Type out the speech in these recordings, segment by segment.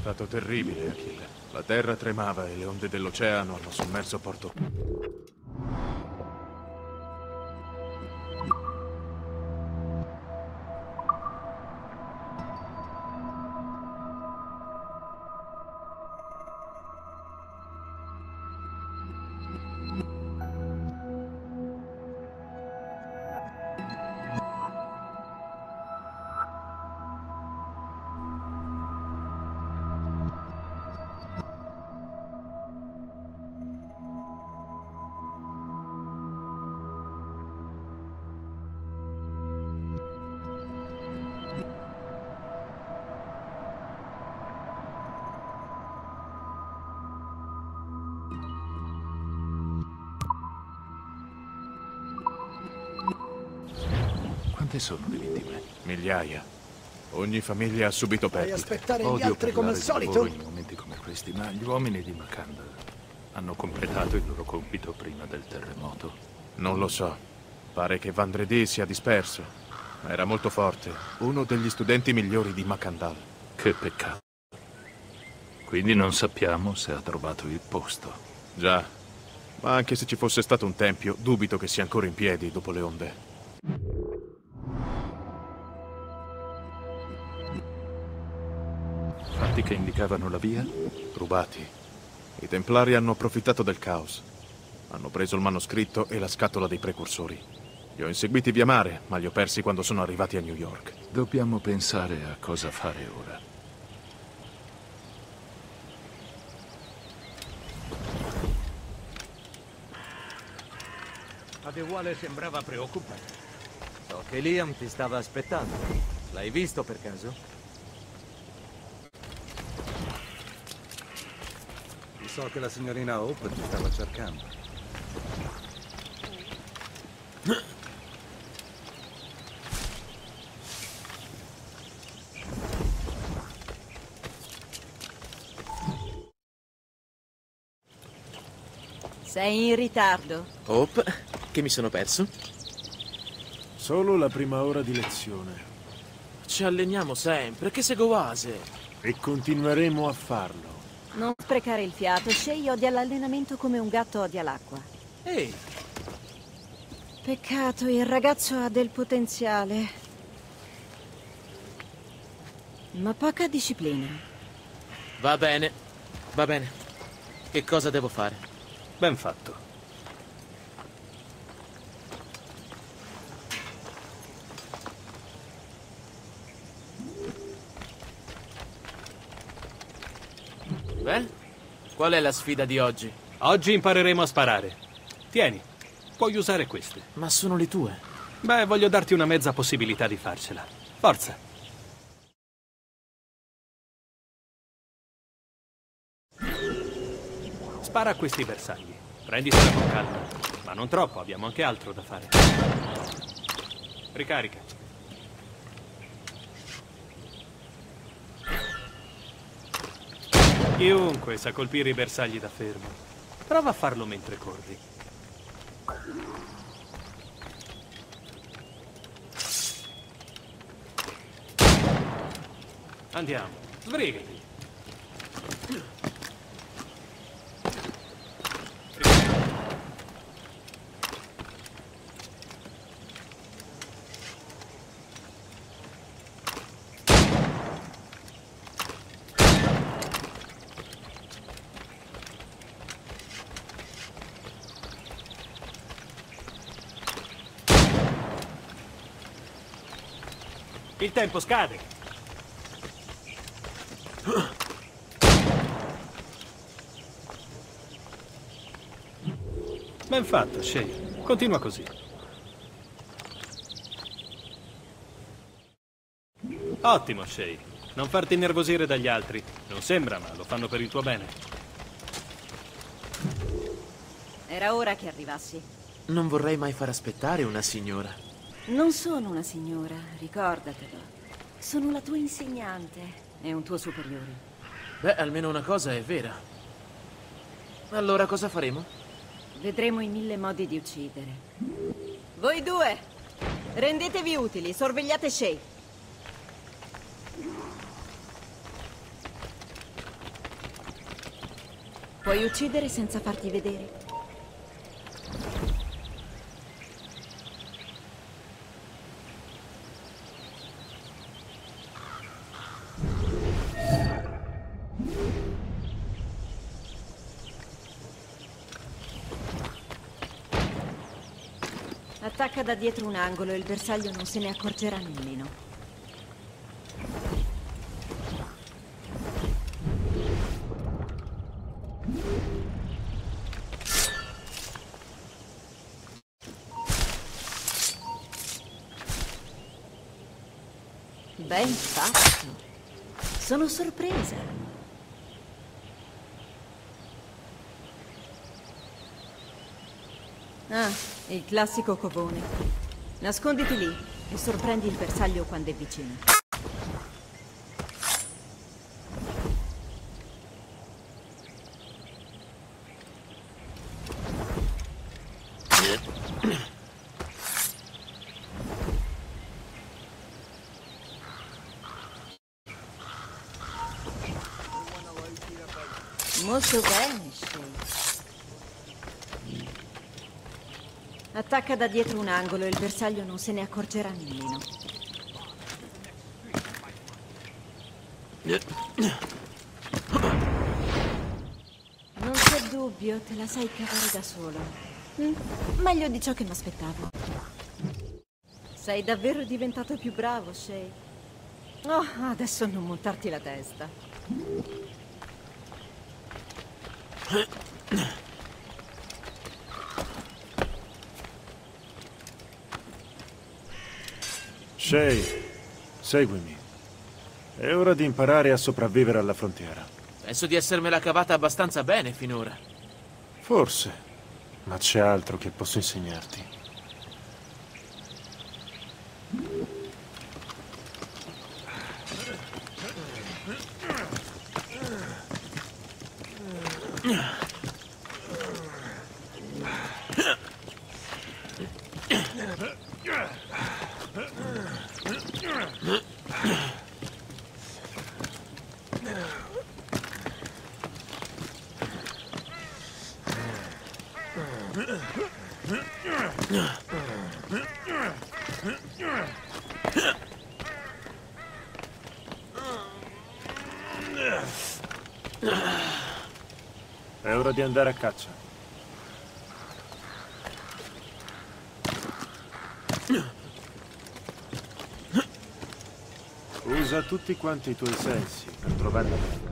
stato terribile, Achille. La terra tremava e le onde dell'oceano hanno sommerso Porto. Quante sono le vittime? Migliaia. Ogni famiglia ha subito Vai a perdite. aspettare gli Odio altri come al parlare di solito? lavoro in momenti come questi, ma gli uomini di Makandal hanno completato il loro compito prima del terremoto. Non lo so. Pare che Vendredi sia disperso. Era molto forte. Uno degli studenti migliori di Makandal. Che peccato. Quindi non sappiamo se ha trovato il posto. Già. Ma anche se ci fosse stato un tempio, dubito che sia ancora in piedi dopo le onde. Fatti che indicavano la via? Rubati. I Templari hanno approfittato del caos. Hanno preso il manoscritto e la scatola dei precursori. Li ho inseguiti via mare, ma li ho persi quando sono arrivati a New York. Dobbiamo pensare a cosa fare ora. Adewale sembrava preoccupato. So che Liam ti stava aspettando. L'hai visto per caso? So che la signorina Hope ti stava cercando. Sei in ritardo. Hope, che mi sono perso? Solo la prima ora di lezione. Ci alleniamo sempre, che seguoase. E continueremo a farlo. Non sprecare il fiato. Shay odia l'allenamento come un gatto odia l'acqua. Ehi, Peccato, il ragazzo ha del potenziale. Ma poca disciplina. va bene, va bene. Che cosa devo fare? Ben fatto. Beh, qual è la sfida di oggi? Oggi impareremo a sparare. Tieni, puoi usare queste. Ma sono le tue. Beh, voglio darti una mezza possibilità di farcela. Forza. Spara a questi bersagli. Prenditela con calma. Ma non troppo, abbiamo anche altro da fare. Ricarica. Chiunque sa colpire i bersagli da fermo. Prova a farlo mentre corri. Andiamo, sbrigati. Il tempo scade. Ben fatto, Shay. Continua così. Ottimo, Shay. Non farti innervosire dagli altri. Non sembra, ma lo fanno per il tuo bene. Era ora che arrivassi. Non vorrei mai far aspettare una signora. Non sono una signora, ricordatelo. Sono la tua insegnante e un tuo superiore. Beh, almeno una cosa è vera. Allora cosa faremo? Vedremo i 1000 modi di uccidere. Voi due, rendetevi utili, sorvegliate Shay. Puoi uccidere senza farti vedere? Attacca da dietro un angolo e il bersaglio non se ne accorgerà nemmeno. Ben fatto. Sono sorpresa. Ah, il classico covone. Nasconditi lì e sorprendi il bersaglio quando è vicino. Molto bene, Shay. Attacca da dietro un angolo e il bersaglio non se ne accorgerà nemmeno. Non c'è dubbio, te la sai cavare da solo. Meglio di ciò che mi aspettavo. Sei davvero diventato più bravo, Shay. Oh, adesso non montarti la testa. Shay, seguimi. È ora di imparare a sopravvivere alla frontiera. Penso di essermela cavata abbastanza bene finora. Forse, ma c'è altro che posso insegnarti. È ora di andare a caccia. Usa tutti quanti i tuoi sensi per trovare la preda.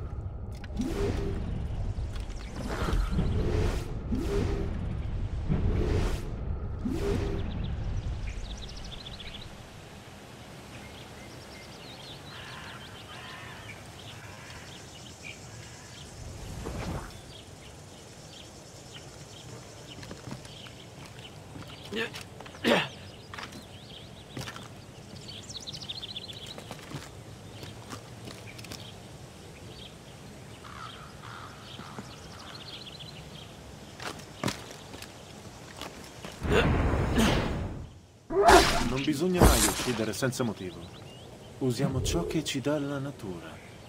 Non bisogna mai uccidere senza motivo. Usiamo ciò che ci dà la natura.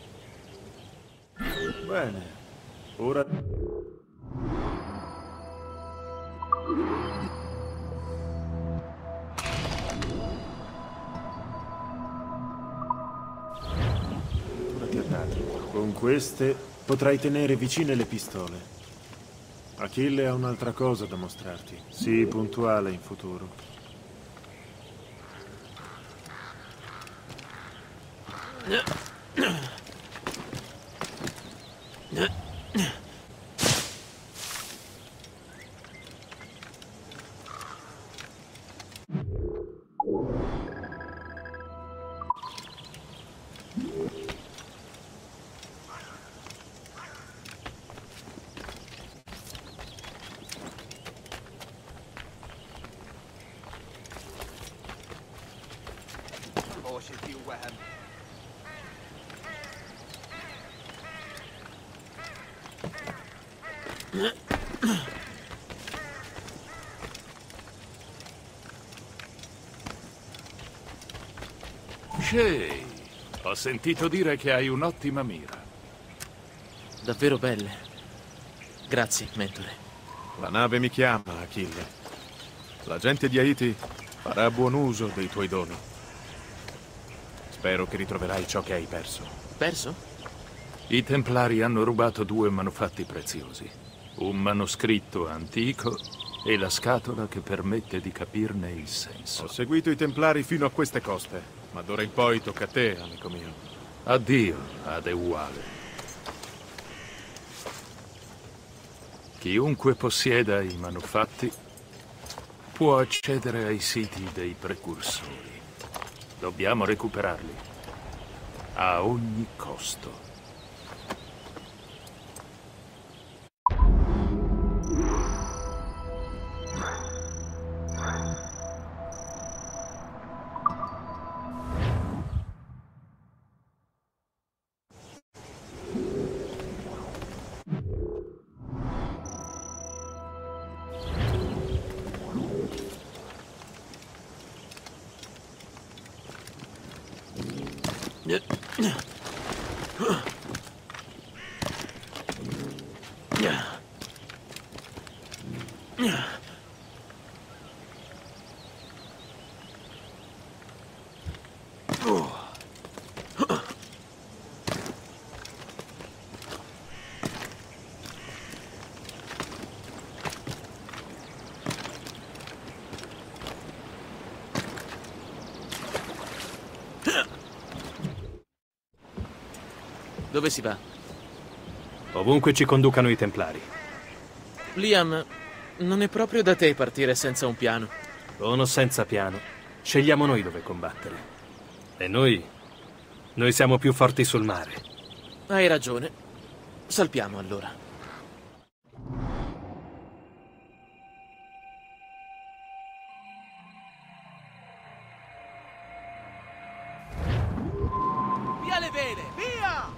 Bene, ora... Tornati a dati. Con queste potrai tenere vicine le pistole. Achille ha un'altra cosa da mostrarti. Sii puntuale in futuro. Shay, ho sentito dire che hai un'ottima mira. Davvero belle. Grazie, mentore. La nave mi chiama, Achille. La gente di Haiti farà buon uso dei tuoi doni. Spero che ritroverai ciò che hai perso. Perso? I Templari hanno rubato 2 manufatti preziosi. Un manoscritto antico e la scatola che permette di capirne il senso. Ho seguito i Templari fino a queste coste, ma d'ora in poi tocca a te, amico mio. Addio, Adeuale. Chiunque possieda i manufatti può accedere ai siti dei precursori. Dobbiamo recuperarli a ogni costo. Dove si va? Ovunque ci conducano i Templari. Liam, non è proprio da te partire senza un piano. Con o senza piano, scegliamo noi dove combattere. E noi siamo più forti sul mare. Hai ragione. Salpiamo allora. Via le vele! Via!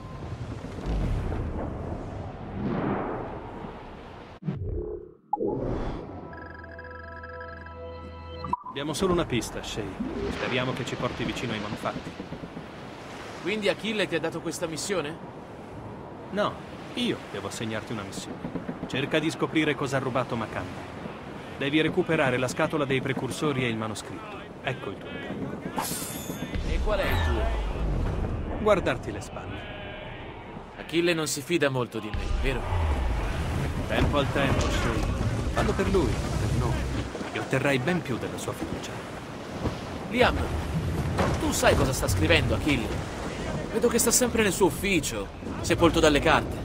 Abbiamo solo una pista, Shay. Speriamo che ci porti vicino ai manufatti. Quindi Achille ti ha dato questa missione? No, io devo assegnarti una missione. Cerca di scoprire cosa ha rubato Makanda. Devi recuperare la scatola dei precursori e il manoscritto. Ecco il tuo incarico. E qual è il tuo? Guardarti le spalle. Achille non si fida molto di me, vero? Tempo al tempo, Shay. Fallo per lui, per noi. E otterrai ben più della sua fiducia. Liam, tu sai cosa sta scrivendo Achille? Vedo che sta sempre nel suo ufficio, sepolto dalle carte.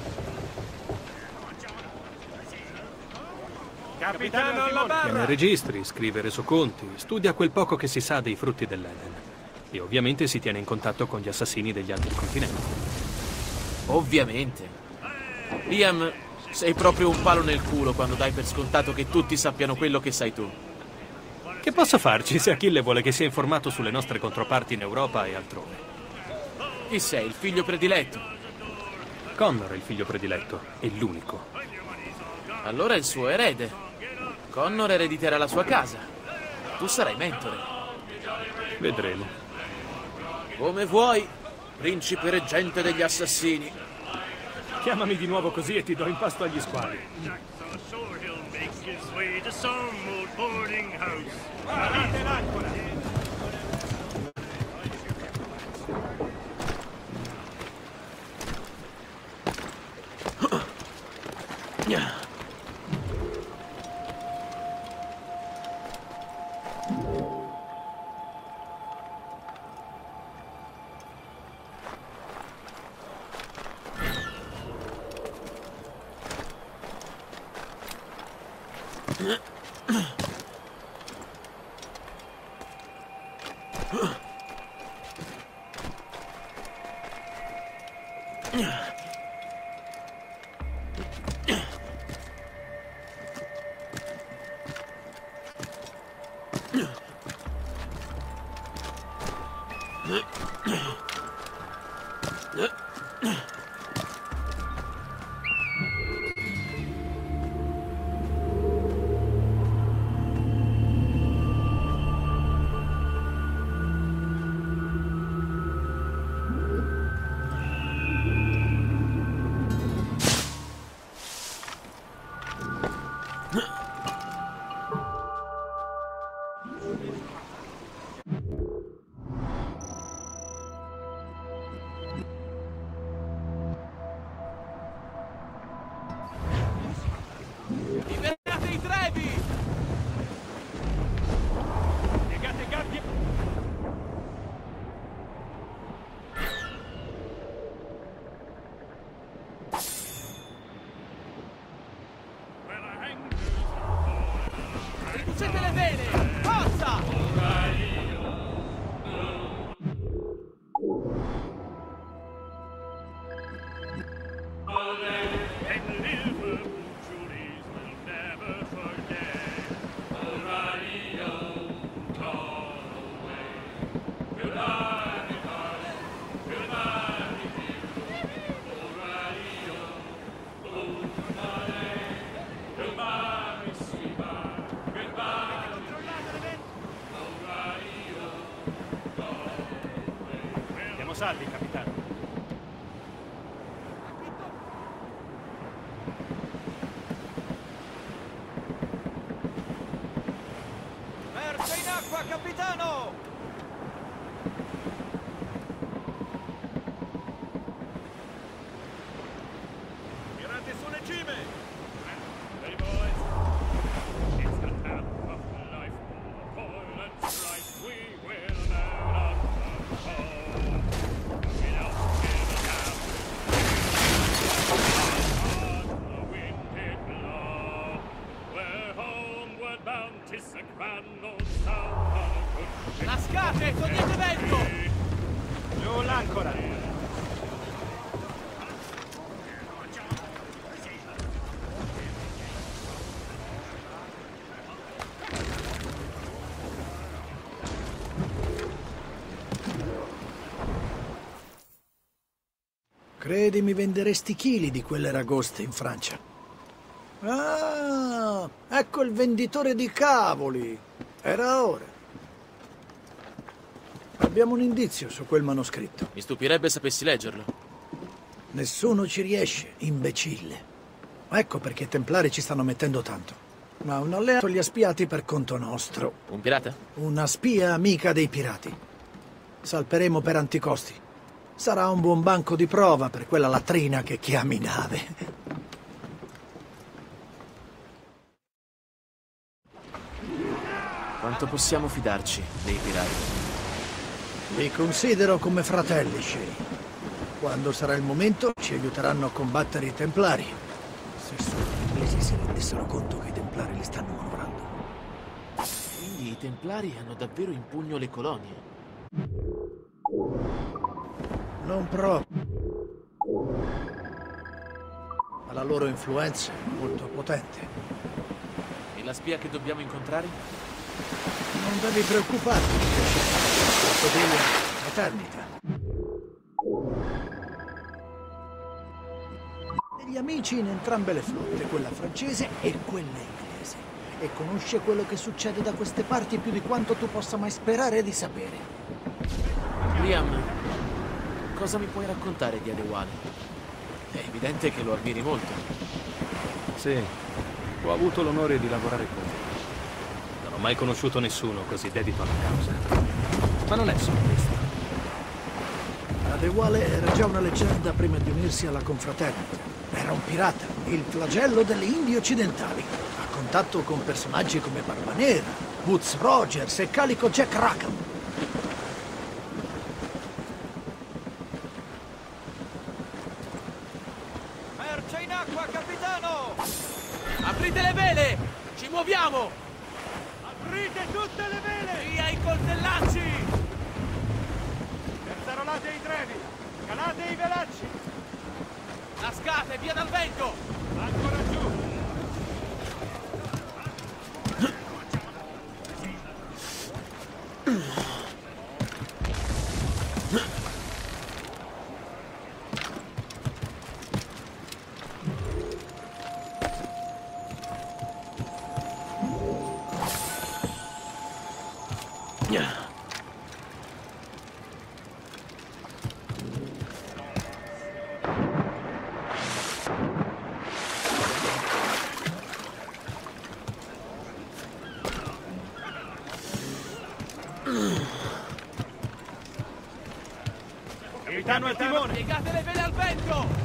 Capitano alla barra! Tiene registri, scrive resoconti, studia quel poco che si sa dei frutti dell'Eden. E ovviamente si tiene in contatto con gli assassini degli altri continenti. Ovviamente. Liam, sei proprio un palo nel culo quando dai per scontato che tutti sappiano quello che sai tu. Che posso farci se Achille vuole che sia informato sulle nostre controparti in Europa e altrove? Chi sei, il figlio prediletto? Connor è il figlio prediletto, è l'unico. Allora è il suo erede. Connor erediterà la sua casa. Tu sarai mentore. Vedremo. Come vuoi, principe reggente degli assassini. Chiamami di nuovo così e ti do in pasto agli squali. salvi, capitano. Merce in acqua, capitano! Mirate sulle cime! Lascate, togliete vento! Giù l'ancora! Credi mi venderesti chili di quelle ragoste in Francia? Ah, ecco il venditore di cavoli! Era ora. Abbiamo un indizio su quel manoscritto. Mi stupirebbe sapessi leggerlo. Nessuno ci riesce, imbecille. Ecco perché i Templari ci stanno mettendo tanto. Ma un alleato li ha spiati per conto nostro. Un pirata? Una spia amica dei pirati. Salperemo per anticosti. Sarà un buon banco di prova per quella latrina che chiami nave. Quanto possiamo fidarci dei pirati? Li considero come fratelli, Shay. Quando sarà il momento, ci aiuteranno a combattere i Templari. Se solo gli inglesi si rendessero conto che i Templari li stanno manovrando. Quindi i Templari hanno davvero in pugno le colonie? Non proprio. Ma la loro influenza è molto potente. E la spia che dobbiamo incontrare? Non devi preoccuparti, Cordelia, Eternita. Degli amici in entrambe le flotte, quella francese e quella inglese. E conosce quello che succede da queste parti più di quanto tu possa mai sperare di sapere. Liam, cosa mi puoi raccontare di Adewale? È evidente che lo ammiri molto. Sì, ho avuto l'onore di lavorare con lui. Non ho mai conosciuto nessuno così dedito alla causa. Ma non è solo questo. Adewale era già una leggenda prima di unirsi alla confraternita. Era un pirata, il flagello delle Indie occidentali. A contatto con personaggi come Barba Nera, Woods Rogers e Calico Jack Rackham. Merce in acqua, capitano! Aprite le vele! Ci muoviamo! Aprite tutte le vele! Via i coltellacci! Perzarolate i trevi! Calate i velacci! Lascate, via dal vento! Ancora giù! Capitano al timone! Piegate le vele al vento!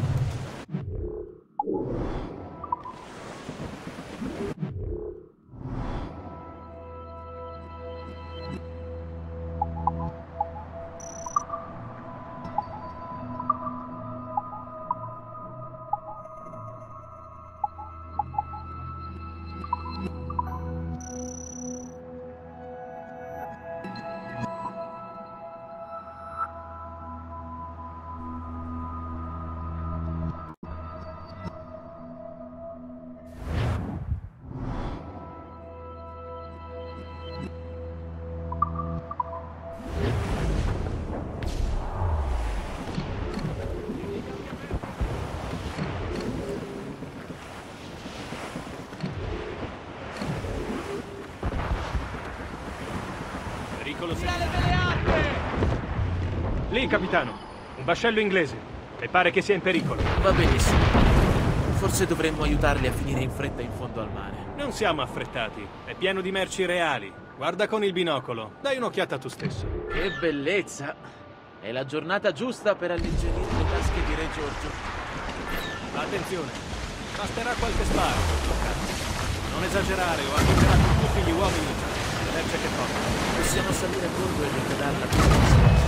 Lì, capitano. Un vascello inglese. E pare che sia in pericolo. Va benissimo. Forse dovremmo aiutarli a finire in fretta in fondo al mare. Non siamo affrettati. È pieno di merci reali. Guarda con il binocolo. Dai un'occhiata tu stesso. Che bellezza! È la giornata giusta per alleggerire le tasche di Re Giorgio. Attenzione. Basterà qualche sparo. Non esagerare o avviseranno tutti gli uomini. Le merce che portano. Possiamo salire a bordo e ricordarla la pista.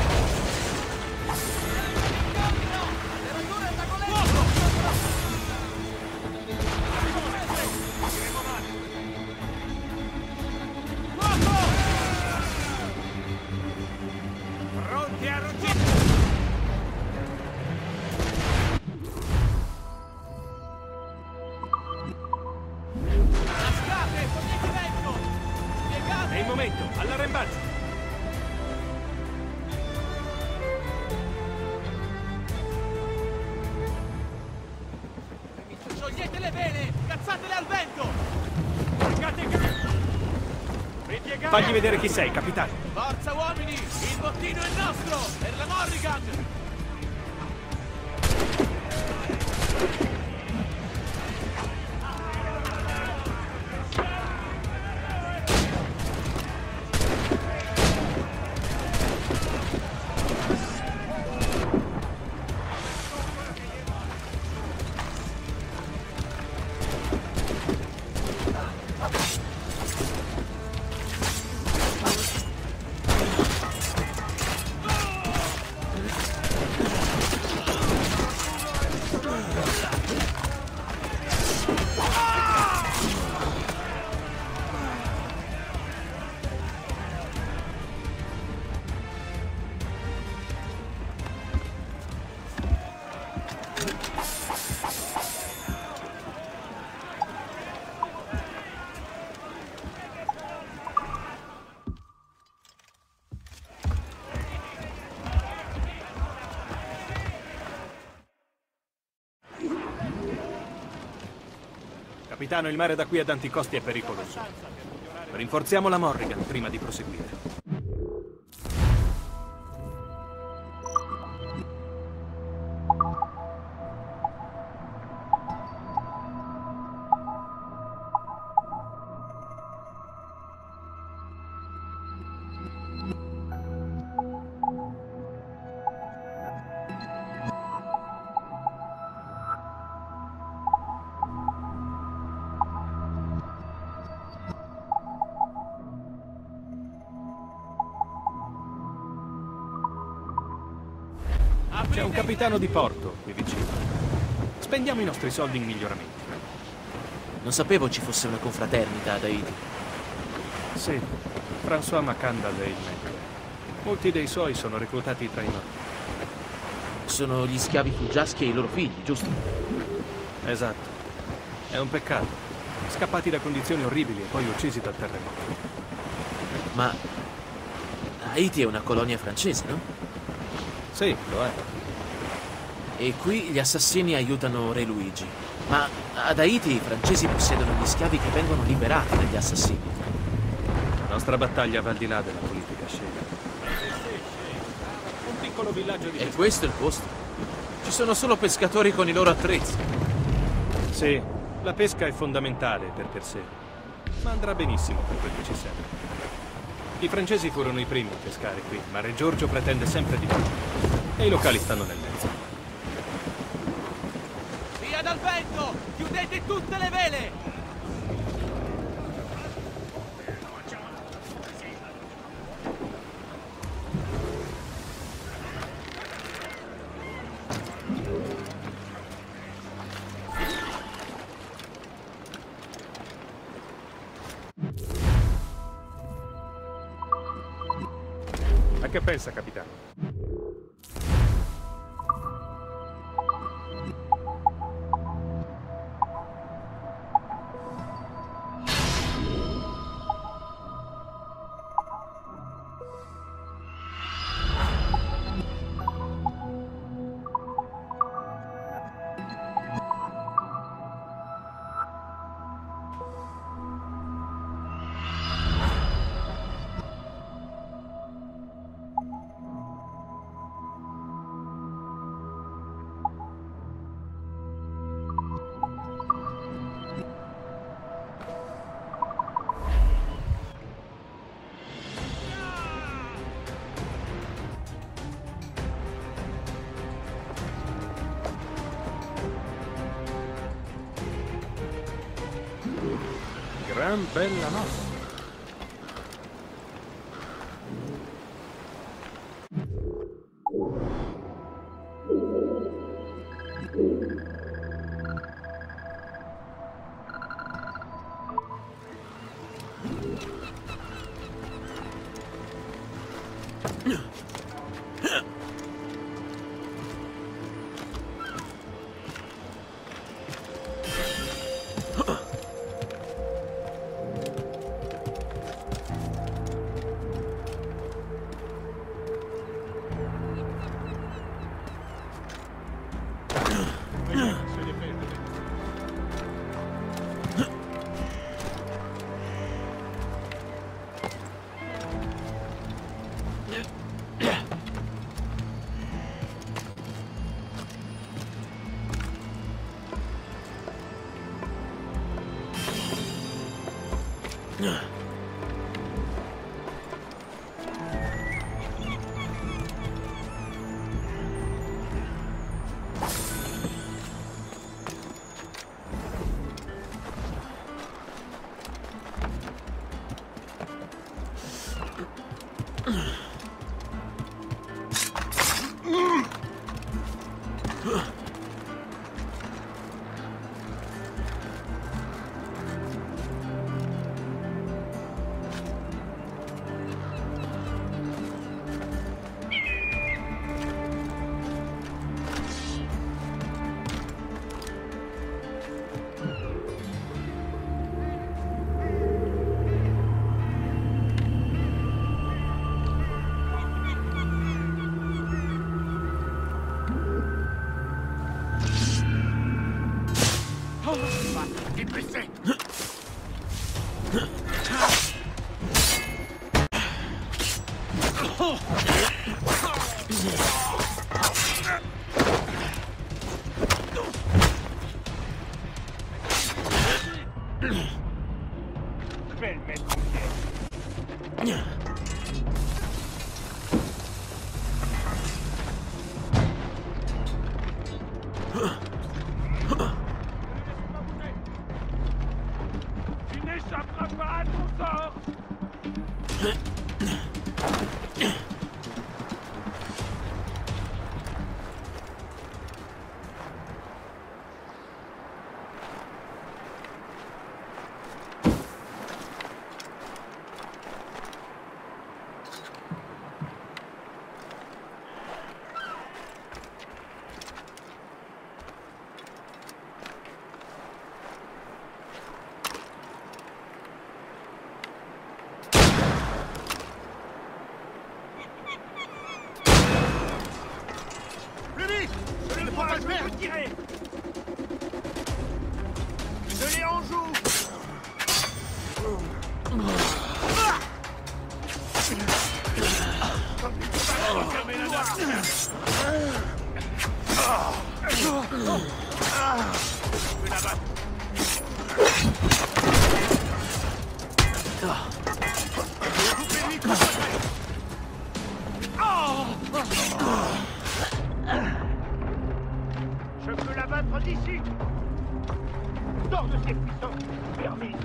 È il momento, all'arrembaggio! Sciogliete le vele! Cazzatele al vento! Fagli vedere chi sei, capitano! Forza uomini! Il bottino è nostro! Per la Morrigan! Capitano, il mare da qui ad Anticosti è pericoloso. Rinforziamo la Morrigan prima di proseguire. C'è un capitano di porto qui vicino. Spendiamo i nostri soldi in miglioramenti. Non sapevo ci fosse una confraternita ad Haiti. Sì, François Macandal è il membro. Molti dei suoi sono reclutati tra i nostri. Sono gli schiavi fuggiaschi e i loro figli, giusto? Esatto. È un peccato. Scappati da condizioni orribili e poi uccisi dal terremoto. Ma Haiti è una colonia francese, no? Sì, lo è. E qui gli assassini aiutano Re Luigi. Ma ad Haiti i francesi possiedono gli schiavi che vengono liberati dagli assassini. La nostra battaglia va al di là della politica scelta. Un piccolo villaggio di... E questo è il posto? Ci sono solo pescatori con i loro attrezzi. Sì, la pesca è fondamentale per sé. Ma andrà benissimo per quel che ci serve. I francesi furono i primi a pescare qui, ma Re Giorgio pretende sempre di più. E i locali stanno nel mezzo. Via dal vento! Chiudete tutte le vele! A che pensa, capitano? Gran bella notte. Je peux l'abattre d'ici. Sors de ces puissants, vermine.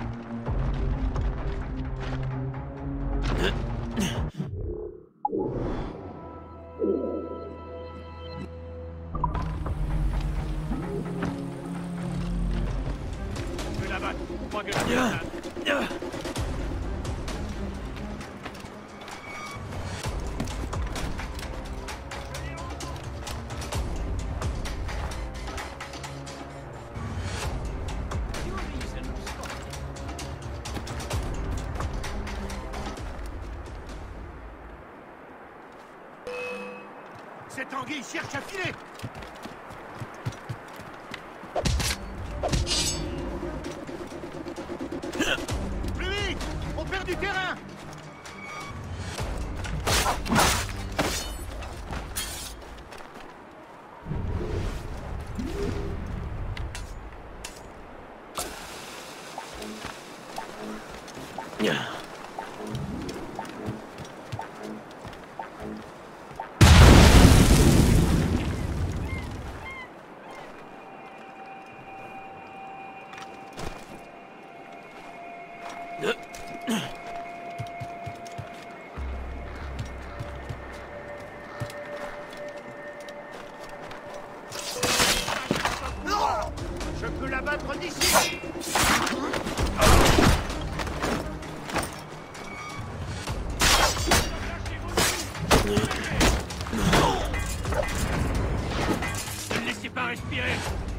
Je peux l'abattre. Moi que la Cette anguille cherche à filer. Plus vite! On perd du terrain! di sì! Ne laissez pas respirer!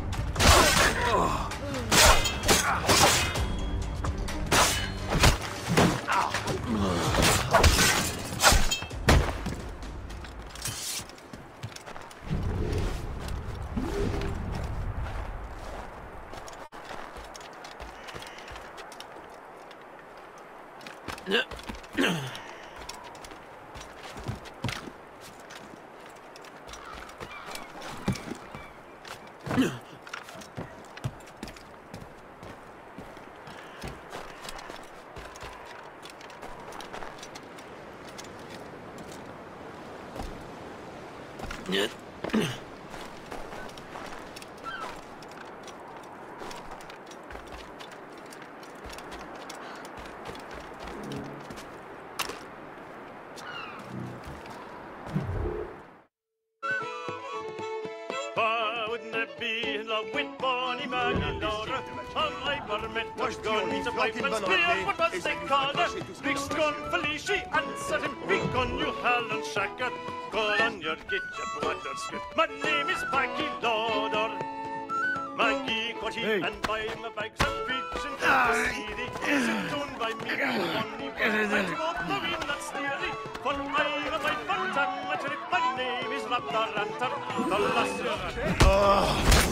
Wouldn't it be in love with Bonnie Maggie Laura? On my permit of gun to pipe and spear, what was they called her? Big gun Felicia, answer him, big gun you Helen Shacker. Call on your get your butterskip. My name is Maggie Lauder. Maggie got he and buy my bags of pigeons to the city. Sit down by me, Bonnie, I go the wind that's nearly. For I have my fun my name is Raptor Ranter, the last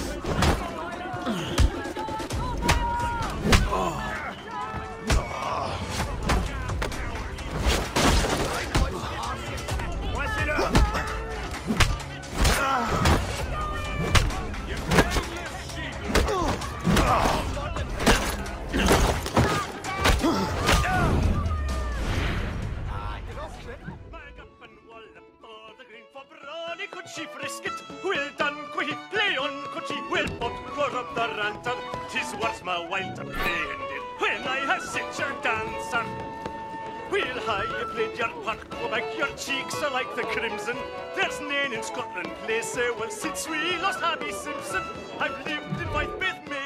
she frisk it, well done, quickie, play on, could she, well, up, corrupt the ranter, 'tis worth my while to play in when I have set your dancer. Well, how you played your part, go back, your cheeks are like the crimson, there's none in Scotland place so well since we lost Abby Simpson, I've lived in white with me.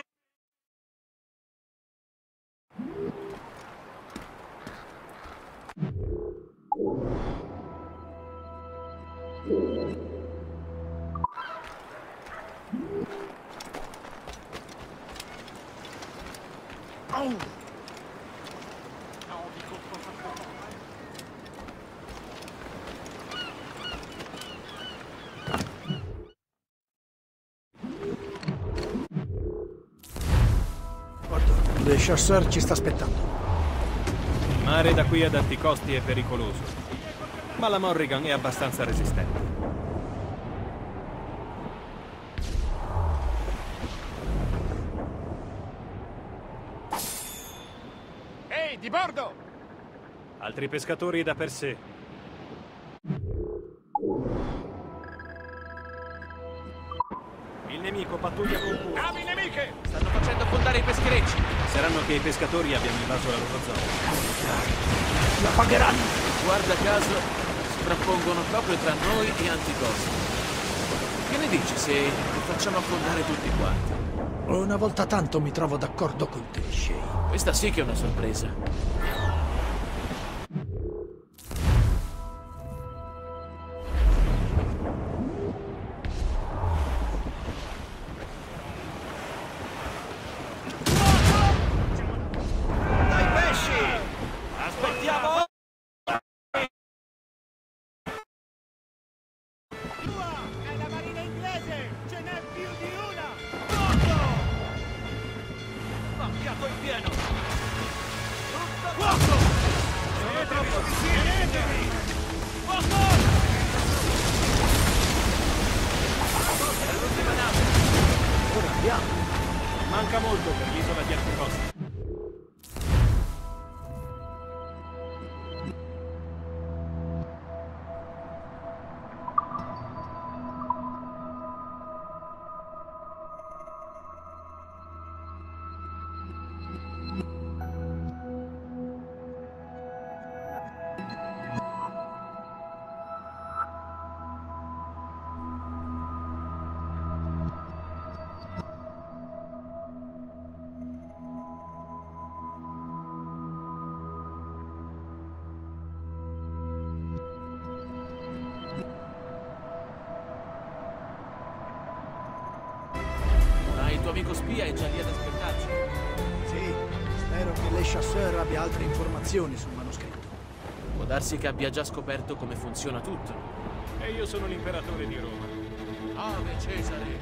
Le Chasseur ci sta aspettando. Il mare da qui ad alti costi è pericoloso, ma la Morrigan è abbastanza resistente. Ehi, di bordo! Altri pescatori da per sé. Il nemico pattuglia con cura. Navi nemiche! Stanno facendo affondare i pescherecci. Saranno che i pescatori abbiano invaso la loro zona. La pagheranno! Guarda caso, sovrappongono proprio tra noi e Anticosti. Che ne dici se li facciamo affondare tutti quanti? Una volta tanto mi trovo d'accordo con te, Shay. Questa sì che è una sorpresa. unico spia è già lì ad aspettarci. Sì, spero che Le Chasseur abbia altre informazioni sul manoscritto. Può darsi che abbia già scoperto come funziona tutto. E io sono l'imperatore di Roma. Ave Cesare!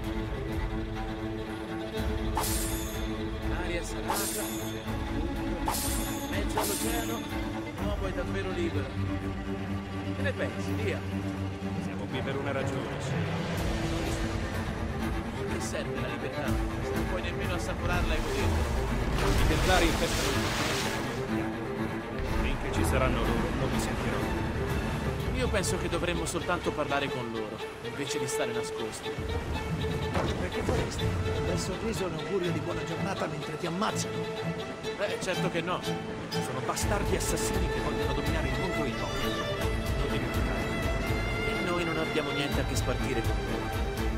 L'aria salata, in mezzo all'oceano, l'uomo è davvero libero. Che ne pensi, Lia? Siamo qui per una ragione, sì. Che serve la libertà? Se non puoi nemmeno assaporarla e goderla. I templari infestano il finché ci saranno loro, non mi sentirò. Io penso che dovremmo soltanto parlare con loro, invece di stare nascosti. Perché faresti? Un bel sorriso è un augurio di buona giornata mentre ti ammazzano. Beh, certo che no. Sono bastardi assassini che vogliono dominare il mondo in nome. Non dimenticare. E noi non abbiamo niente a che spartire con loro.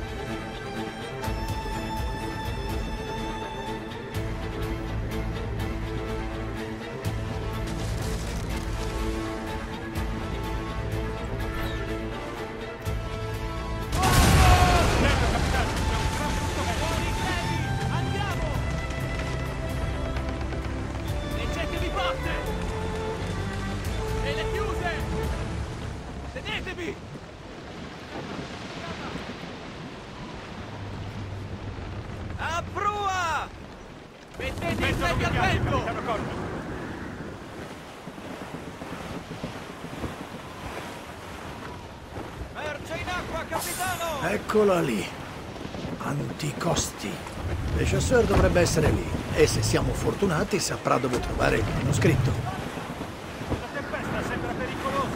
A prua! Mettete i piedi al vento! Merce in acqua, capitano! Eccola lì. Anticosti. Le Chasseur dovrebbe essere lì. E se siamo fortunati saprà dove trovare il manoscritto. La tempesta sembra pericolosa.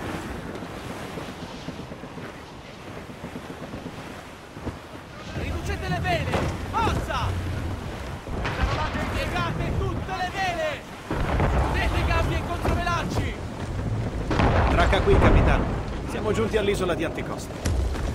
Riducete le vele! Forza! Piegate tutte le vele! Tenete gabbie e controvelacci! Tracca qui, capitano. Siamo giunti all'isola di Anticosti.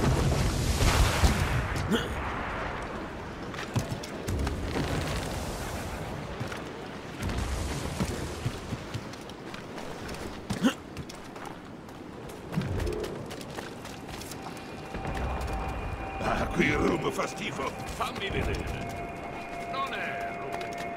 Ah, qui il rum fa schifo. Fammi vedere. Non è rum.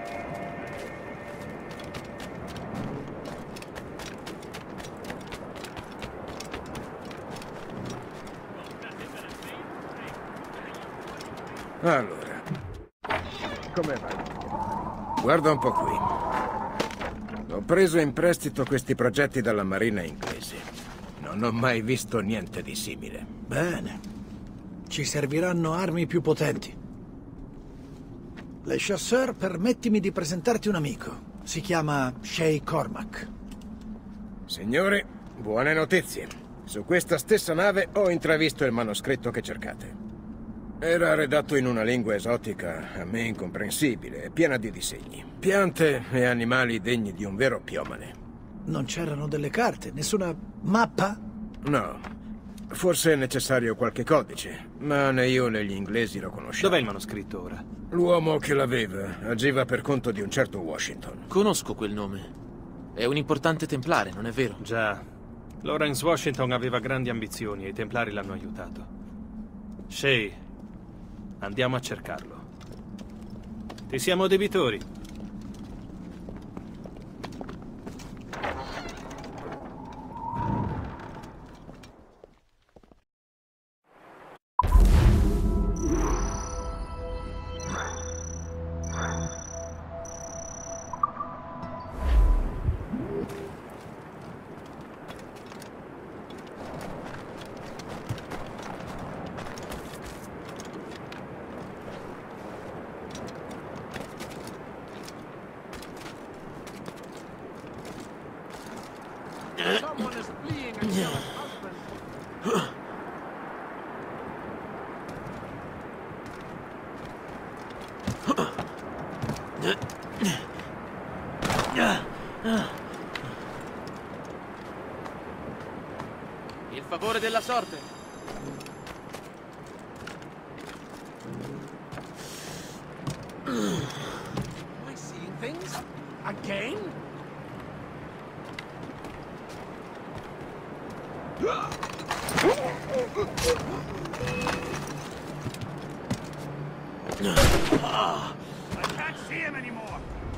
Allora, come va? Guarda un po' qui. Ho preso in prestito questi progetti dalla marina inglese. Non ho mai visto niente di simile. Bene. Ci serviranno armi più potenti. Le Chasseur, permettimi di presentarti un amico. Si chiama Shay Cormac. Signori, buone notizie. Su questa stessa nave ho intravisto il manoscritto che cercate. Era redatto in una lingua esotica, a me incomprensibile, piena di disegni. Piante e animali degni di un vero piomane. Non c'erano delle carte, nessuna mappa? No. Forse è necessario qualche codice, ma né io né gli inglesi lo conosciamo. Dov'è il manoscritto ora? L'uomo che l'aveva agiva per conto di un certo Washington. Conosco quel nome. È un importante templare, non è vero? Già. Lawrence Washington aveva grandi ambizioni e i templari l'hanno aiutato. Shay, andiamo a cercarlo. Ti siamo debitori. Someone is fleeing a jealous husband. Il favore della sorte. Am I seeing things? Again? I can't see him anymore.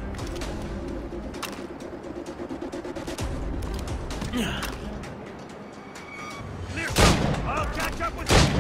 Clear. I'll catch up with you.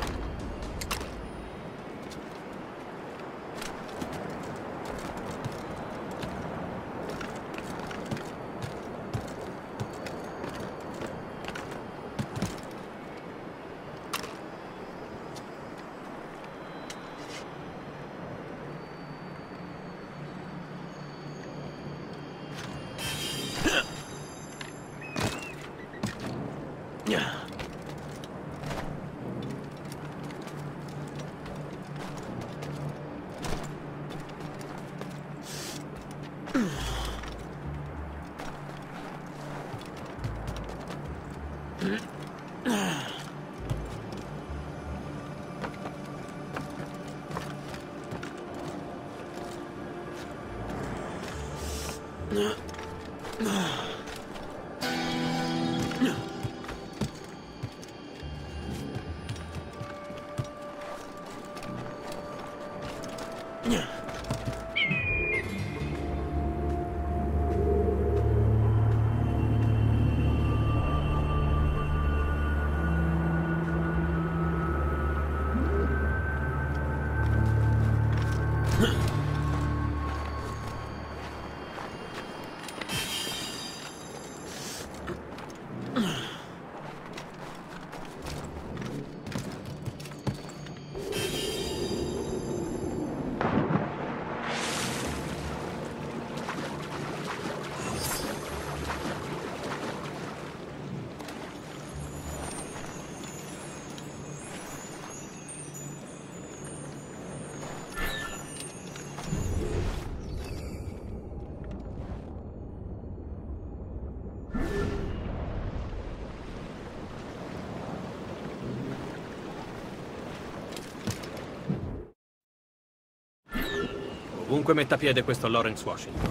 Ovunque metta piede questo Lawrence Washington.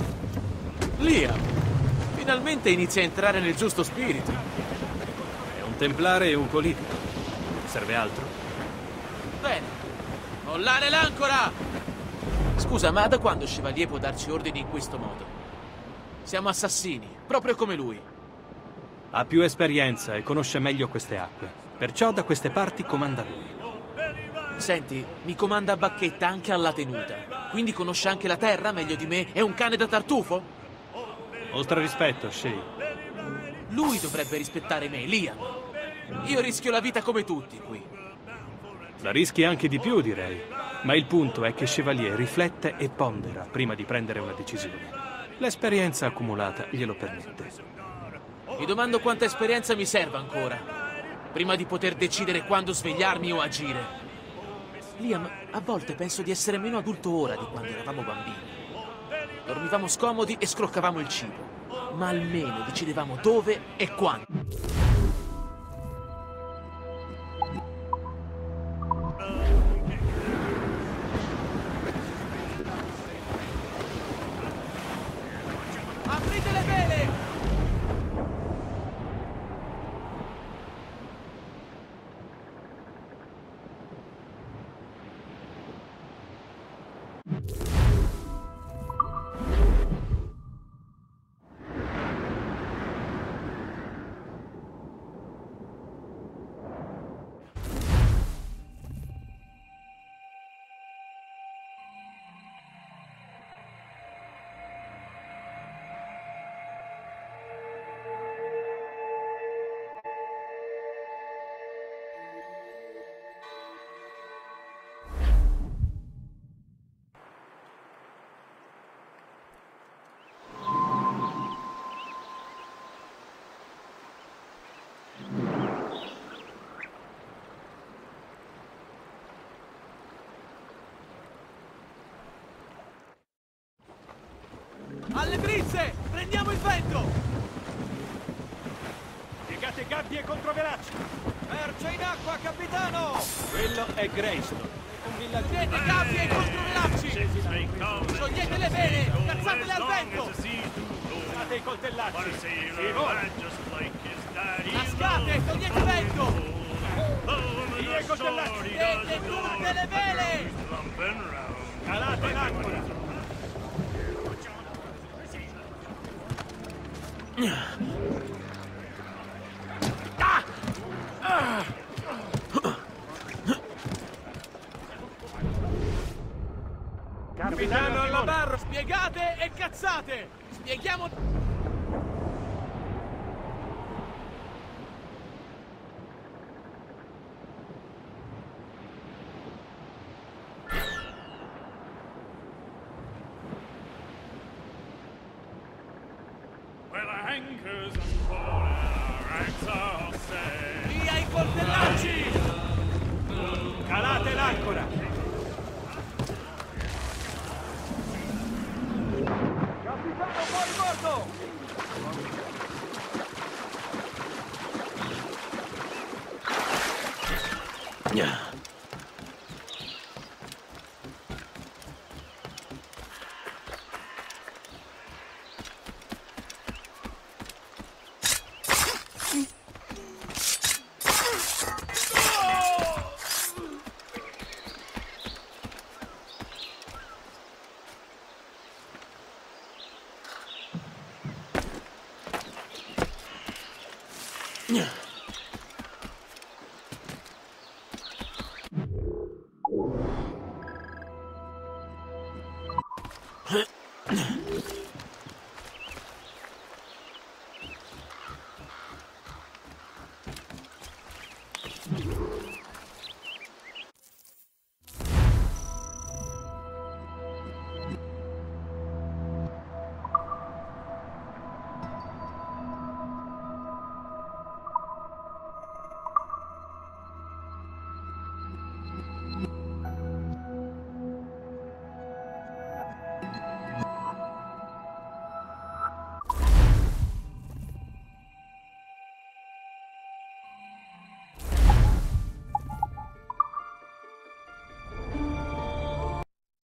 Liam! Finalmente inizia a entrare nel giusto spirito. È un templare e un politico. Serve altro? Bene. Mollare l'ancora! Scusa, ma da quando Chevalier può darci ordini in questo modo? Siamo assassini, proprio come lui. Ha più esperienza e conosce meglio queste acque. Perciò da queste parti comanda lui. Senti, mi comanda a bacchetta anche alla tenuta. Quindi conosce anche la terra meglio di me? È un cane da tartufo? Oltre rispetto, Shay. Lui dovrebbe rispettare me, Liam. Io rischio la vita come tutti qui. La rischi anche di più, direi. Ma il punto è che Chevalier riflette e pondera prima di prendere una decisione. L'esperienza accumulata glielo permette. Mi domando quanta esperienza mi serve ancora, prima di poter decidere quando svegliarmi o agire. Liam, a volte penso di essere meno adulto ora di quando eravamo bambini. Dormivamo scomodi e scroccavamo il cibo, ma almeno decidevamo dove e quando. Aprite le vele! Alle brizze! Prendiamo il vento! Piegate gabbie contro velacci! Merce in acqua, capitano! Quello è Greystone, un villaggio. Prendete gabbie e controvelacci! Sciogliete le vele! Cazzatele al vento! Usate i coltellacci! Si vola! Cascate! Togliete vento! Via i coltellacci! Prendete tutte le vele! Calate l'ancora! Capitano alla barra! Spiegate e cazzate! Spieghiamo... Via i coltellacci! Calate l'ancora! Capitano, fuori bordo! Yeah.